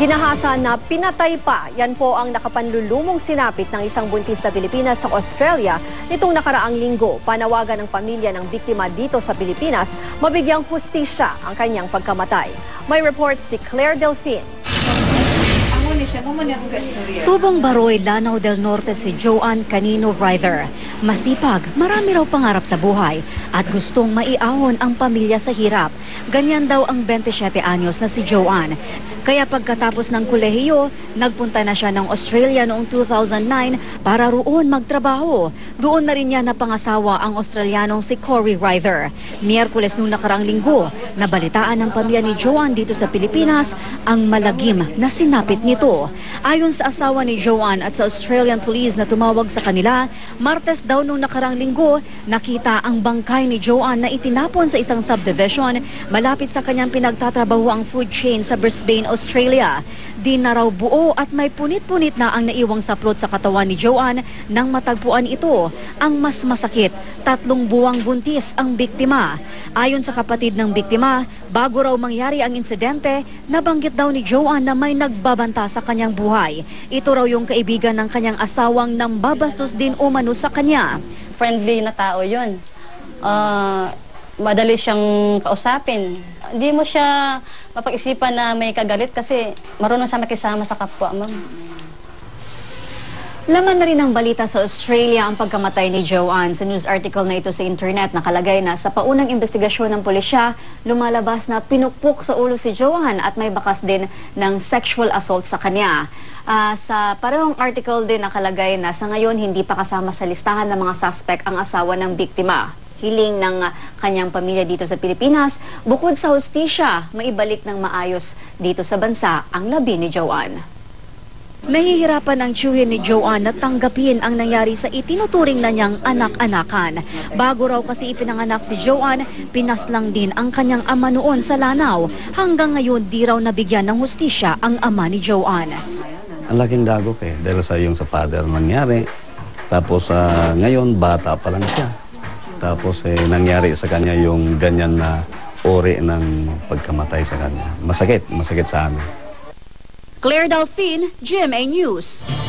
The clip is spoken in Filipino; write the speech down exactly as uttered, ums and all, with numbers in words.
Ginahasa na pinatay pa. Yan po ang nakapanlulumong sinapit ng isang buntis na Pilipina sa Australia nitong nakaraang linggo. Panawagan ng pamilya ng biktima dito sa Pilipinas, mabigyang hustisya ang kanyang pagkamatay. May report si Claire Delfin. Tubong Baroy, Lanao del Norte si Joanne Canino Ryder. Masipag, marami raw pangarap sa buhay at gustong maiahon ang pamilya sa hirap. Ganyan daw ang twenty-seven anyos na si Joanne. Kaya pagkatapos ng kolehiyo, nagpunta na siya ng Australia noong two thousand nine para roon magtrabaho. Doon na rin niya napangasawa ang Australianong si Corey Ryder. Miyerkules nung nakarang linggo, nabalitaan ng pamilya ni Joanne dito sa Pilipinas ang malagim na sinapit nito. Ayon sa asawa ni Joanne at sa Australian Police na tumawag sa kanila, Martes daw nung nakarang linggo, nakita ang bangkay ni Joanne na itinapon sa isang subdivision malapit sa kanyang pinagtatrabaho ang food chain sa Brisbane, Australia. Di na raw buo at may punit-punit na ang naiwang saplot sa katawan ni Joanne nang matagpuan ito. Ang mas masakit, tatlong buwang buntis ang biktima. Ayon sa kapatid ng biktima, bago raw mangyari ang insidente, nabanggit daw ni Joanne na may nagbabanta sa kanyang buhay. Ito raw yung kaibigan ng kanyang asawang nambabastos din umano sa kanya. Friendly na tao yun. Uh, madali siyang kausapin. Hindi mo siya mapag-isipan na may kagalit kasi marunong siya makisama sa kapwa, ma'am. Laman na rin ang balita sa Australia ang pagkamatay ni Joanne. Sa news article na ito sa internet, nakalagay na sa paunang investigasyon ng pulisya, lumalabas na pinukpok sa ulo si Joanne at may bakas din ng sexual assault sa kanya. Uh, sa parehong article din nakalagay na sa ngayon hindi pa kasama sa listahan ng mga suspect ang asawa ng biktima. Hiling ng kanyang pamilya dito sa Pilipinas, bukod sa hustisya, maibalik ng maayos dito sa bansa ang labi ni Joanne. Nahihirapan ang tiyuhin ni Joanne na tanggapin ang nangyari sa itinuturing na niyang anak-anakan. Bago raw kasi ipinanganak si Joanne, pinaslang din ang kanyang ama noon sa Lanao. Hanggang ngayon di raw nabigyan ng hustisya ang ama ni Joanne. Ang laking dagok eh, dahil sa yung sa father nangyari. Tapos uh, ngayon bata pa lang siya. Tapos eh, nangyari sa kanya yung ganyan na ori ng pagkamatay sa kanya. Masakit, masakit sa amin. Claire Delfin, G M A News.